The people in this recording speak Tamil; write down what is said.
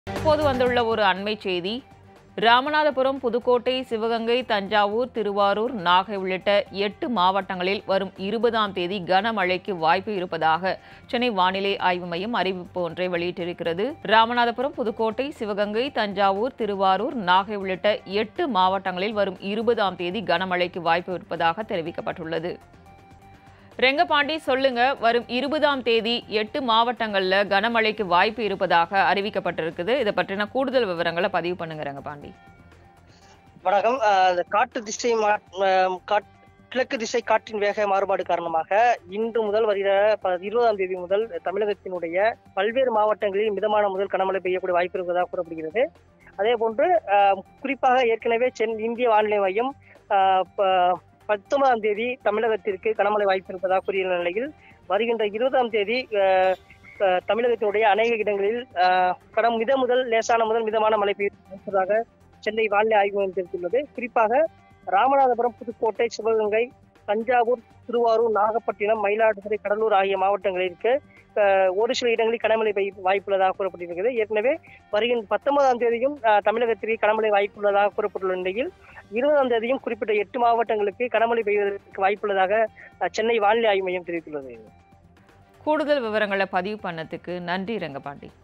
இப்போது வந்துள்ள ஒரு அண்மை செய்தி. ராமநாதபுரம், புதுக்கோட்டை, சிவகங்கை, தஞ்சாவூர், திருவாரூர், நாகை உள்ளிட்ட 8 மாவட்டங்களில் வரும் 20ஆம் தேதி கனமழைக்கு வாய்ப்பு இருப்பதாக சென்னை வானிலை ஆய்வு மையம் அறிவிப்பு ஒன்றை வெளியிட்டிருக்கிறது. ராமநாதபுரம், புதுக்கோட்டை, சிவகங்கை, தஞ்சாவூர், திருவாரூர், நாகை உள்ளிட்ட 8 மாவட்டங்களில் வரும் 20ஆம் தேதி கனமழைக்கு வாய்ப்பு இருப்பதாக தெரிவிக்கப்பட்டுள்ளது. ரெங்கபாண்டி, சொல்லுங்க, வரும் 20ஆம் தேதி 8 மாவட்டங்கள்ல கனமழைக்கு வாய்ப்பு இருப்பதாக அறிவிக்கப்பட்டிருக்குது. இதை பற்றின கூடுதல் விவரங்களை பதிவு பண்ணுங்க ரெங்கபாண்டி. வணக்கம். காற்று திசை கிழக்கு திசை காற்றின் வேக மாறுபாடு காரணமாக இன்று முதல் வருகிற 20ஆம் தேதி முதல் தமிழகத்தினுடைய பல்வேறு மாவட்டங்களில் மிதமான முதல் கனமழை பெய்யக்கூடிய வாய்ப்பு இருப்பதாக கூறப்படுகிறது. அதே போன்று குறிப்பாக ஏற்கனவே இந்திய வானிலை மையம் 19ஆம் தேதி தமிழகத்திற்கு கனமழை வாய்ப்பு இருப்பதாக கூறியுள்ள நிலையில் வருகின்ற 20ஆம் தேதி தமிழகத்தினுடைய அநேக இடங்களில் மித முதல் லேசான முதல் மிதமான மழை பெய்வதாக சென்னை வானிலை ஆய்வு மையம் தெரிவித்துள்ளது. குறிப்பாக ராமநாதபுரம், புதுக்கோட்டை, சிவகங்கை, தஞ்சாவூர், திருவாரூர், நாகப்பட்டினம், மயிலாடுதுறை, கடலூர் ஆகிய மாவட்டங்களிற்கு ஒரு சில இடங்களில் கனமழை வாய்ப்புள்ளதாக கூறப்பட்டிருக்கிறது. ஏற்கனவே வருகின்ற 19ஆம் தேதியும் தமிழகத்திற்கு கனமழை வாய்ப்புள்ளதாக கூறப்பட்டுள்ள நிலையில் 20ஆம் தேதியும் குறிப்பிட்ட 8 மாவட்டங்களுக்கு கனமழை பெய்வதற்கு வாய்ப்புள்ளதாக சென்னை வானிலை ஆய்வு மையம் தெரிவித்துள்ளது. கூடுதல் விவரங்களை பதிவு பண்ணதுக்கு நன்றி ரெங்கபாண்டி.